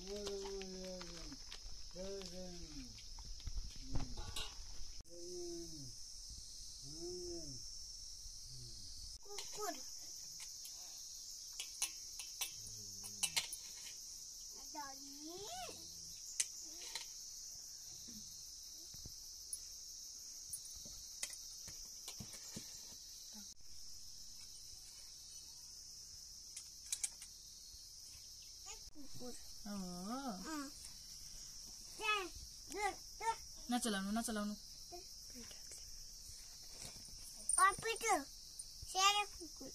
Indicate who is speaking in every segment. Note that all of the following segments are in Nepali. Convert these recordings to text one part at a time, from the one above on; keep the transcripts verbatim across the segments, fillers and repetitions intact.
Speaker 1: Kukur. Dali. Kukur.
Speaker 2: Oh.
Speaker 1: Hmm. Dah, dah, dah.
Speaker 2: Nacalaunu, nacalaunu.
Speaker 1: Apa itu? Saya kukur.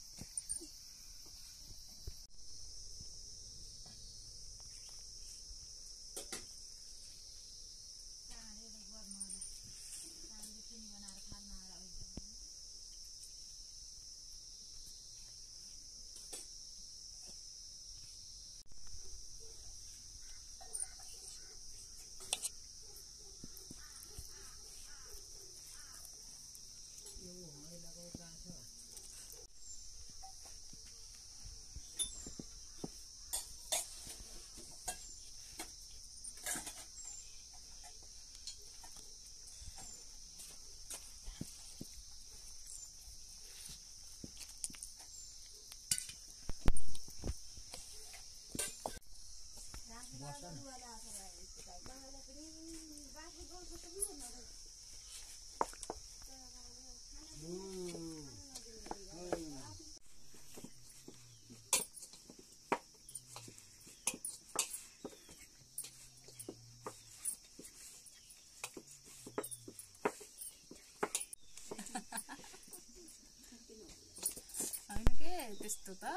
Speaker 2: होइन के त्यस्तो त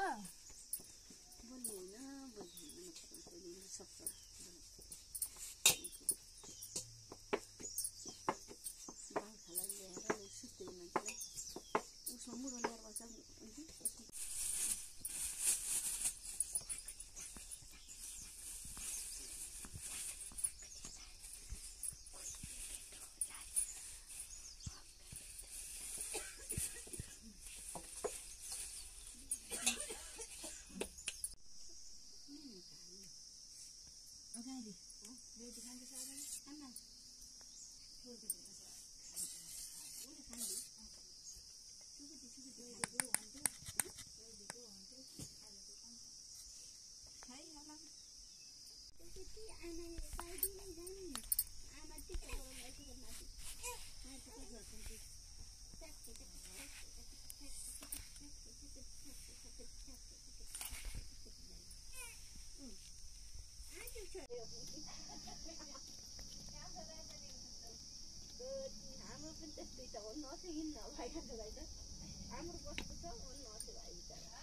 Speaker 1: हाम्रो पनि त्यस्तै त हो नसकिन नभएको त हाम्रो कस्तो छ नसके भाइ बिचरा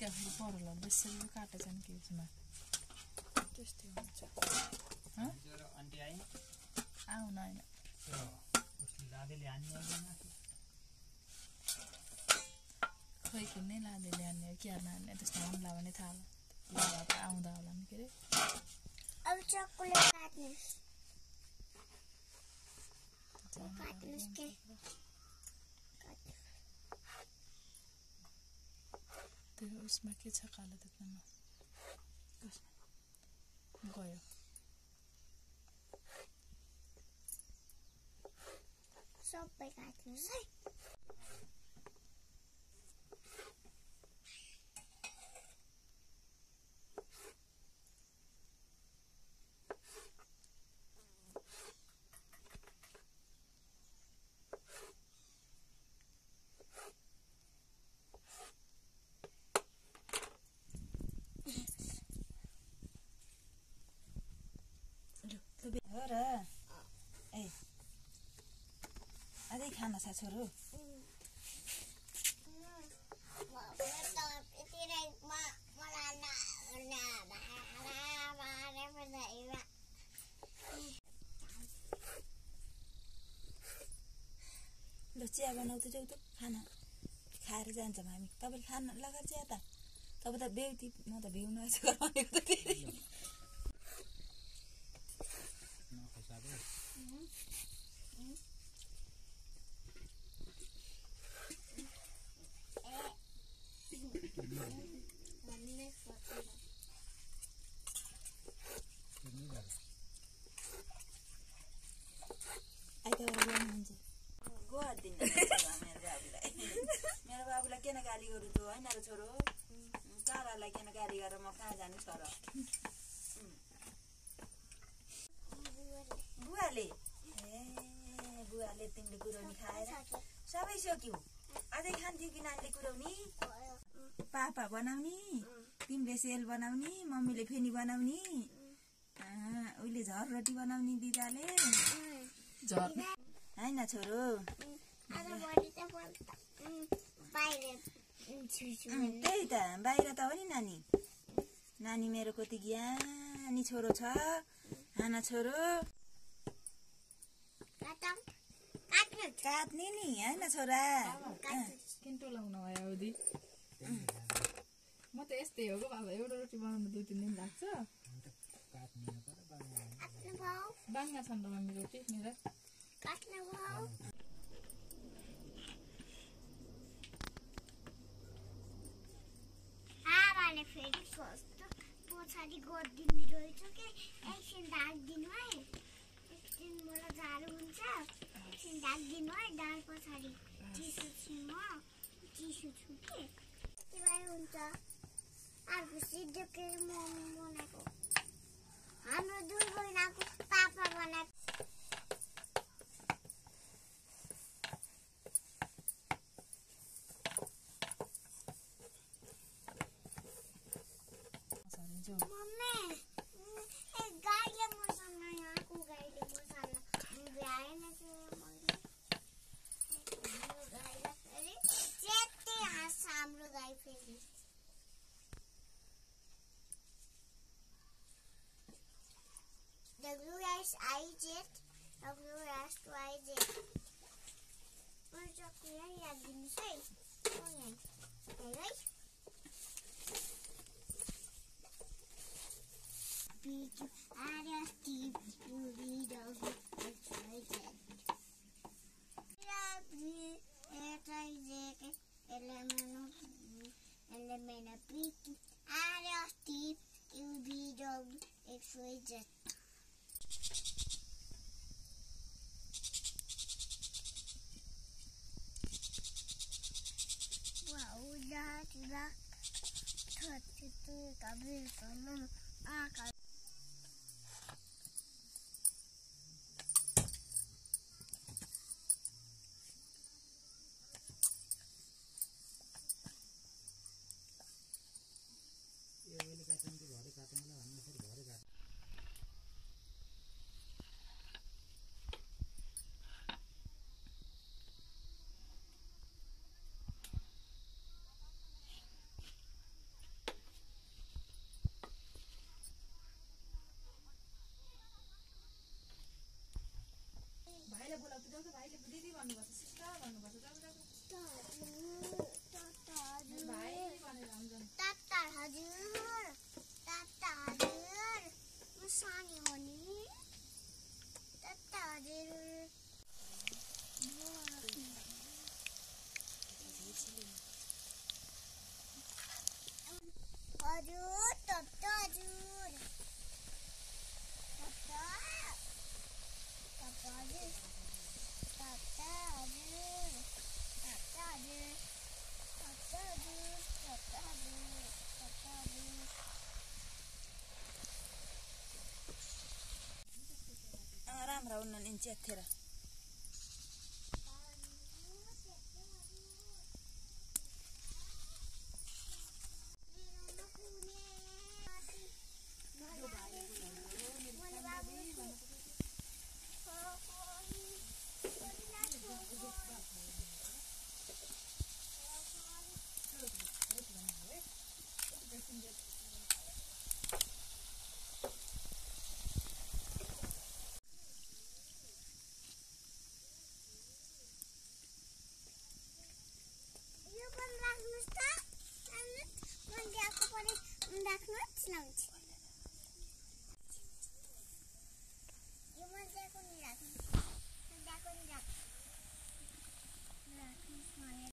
Speaker 2: सिकाफोर परल बेसरी काटेछ नि केसमा त्यस्तै हुन्छ
Speaker 3: आन्टी आइन
Speaker 2: आउन हैन
Speaker 3: उसले दादाले हान्ने आउँदैन
Speaker 2: खै किन्नै लाँदैले हान्ने हो कि हान्न हान्ने त्यस्तो हमला भने थाहा होला त आउँदा होला नि के अरे
Speaker 1: अब चक्कुले काट्नुस् काट्नुस् के
Speaker 2: त्यो उसमा के छ कालो देख्नमा गयो
Speaker 1: सबै काट्नुस् है
Speaker 4: हो र ए अझै खाना छ छोरो ल चिया बनाउ त जाऊ त खाना खाएर जान्छौँ हामी तपाईँले खाना लगाएर चिया त तपाईँ त बेउती म त भ्याउनु आएछ भनेको त फेरि आइतबार गर्नुहुन्छ गरिदिनु मेरो बाबुलाई मेरो बाबुलाई किन गाली गरौँ त होइन र छोरो कालालाई किन गाली गरेर म कहाँ जानु छ र बुवाले ए बुवाले तिमीले कुराउनी खाएर सबै सक्यौ अझै खान्थ्यौ कि नानीले कुराउनी पापा बनाउने तिमीले सेल बनाउने मम्मीले फेनी बनाउने उहिले झर रोटी बनाउने दिदाले
Speaker 2: झर
Speaker 4: होइन छोरो त्यही त बाहिर त हो नि नानी नानी मेरो कति ज्ञानी छोरो छ आना छोरो काट्ने नि होइन छोरा
Speaker 2: किन टोलाउनु भयो औधी म त यस्तै हो बाबा एउटा रोटी बनाउनु दुई तिन दिन लाग्छ बाङ्गा छन् र मम्मी रोटी मेरो
Speaker 1: आमाले फेरि कस्तो पछाडि गरिदिने रहेछ कि एकछिन ढाकिदिनु है एकछिन मलाई झाडु हुन्छ एकछिन ढाकिदिनु है दाल पछाडि चिसो छु म चिसो छु कि त्यति भए हुन्छ अर्को सिधो के मोमो बनाएको हाम्रो दुई बहिनीको पापा बनाएको मम्मी गाईले मसँग यहाँको गाईले मसँग भ्याएन त्यो मैले हाम्रो गाईलाई फेरि च्यात्तै हाँस्छ हाम्रो गाई फेरि W S I Z W S Y Z मैले चक्कु यहाँ याद दिनुहोस् है है B Q R S T U V W X Y Z B H I J K L M N O L M N O P Q R S T U V W X Y Z Wow, that that thirty-two kabel kamu ah सानी हो नि तत्ता हजुर हजुर तत्ता हजुर तत्ता तत्ता हजुर तत्ता हजुर तत्ता हजुर तत्ता हजुर तत्ता हजुर तत्ता हजुर
Speaker 4: राम्रा हुन्न नि च्याथेर
Speaker 1: राख्नुहोस् न हुन्छ यो मजाको नि राख्नु मजाको नि राख्नु राख्नुहोस् भने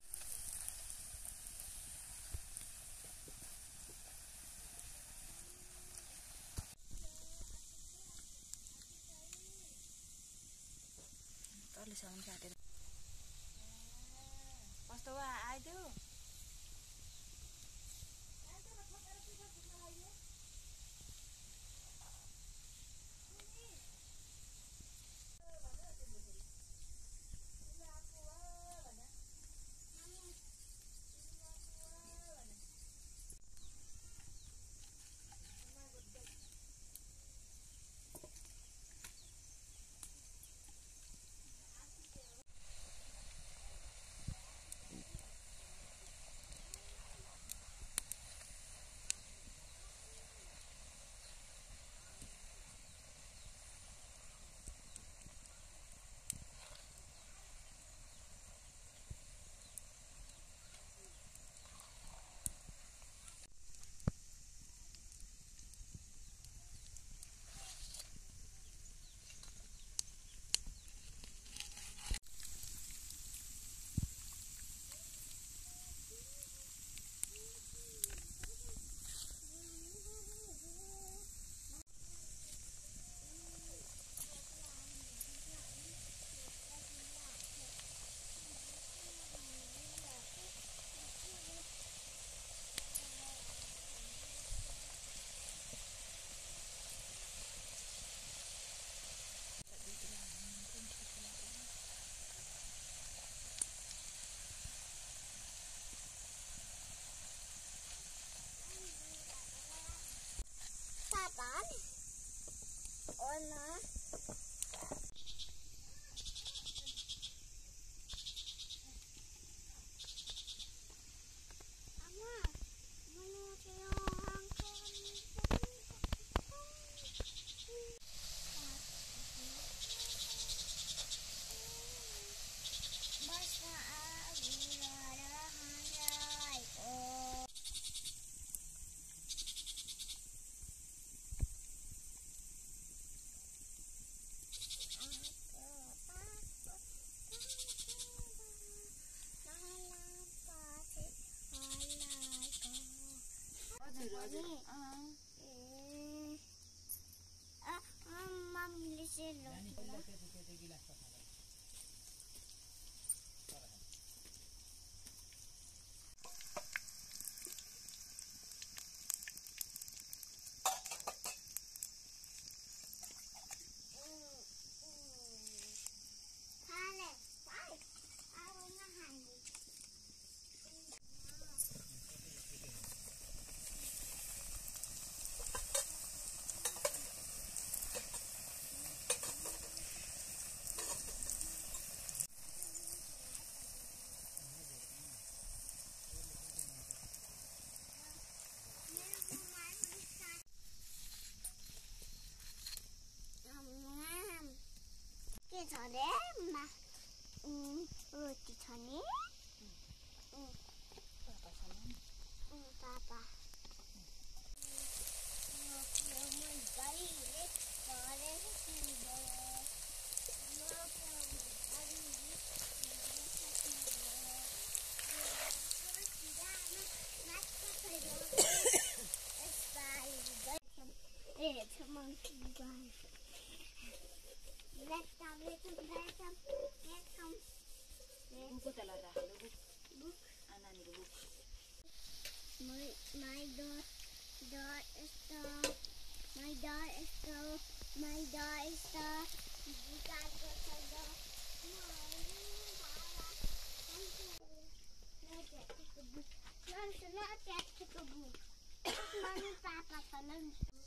Speaker 4: तलसम्म काटेर कस्तो वा आइदियो मम्मीले सेलो के छ रे मा रोटी छ नि पापा
Speaker 1: It's a monkey guys. Let's come, let's come, let's come, let's come.
Speaker 4: बुकको तल राख्नु बुक
Speaker 1: Book.
Speaker 4: आनानीको book
Speaker 1: My my door door is the my door is the my door is the guys go to the no, it's not that book. Mommy, Papa,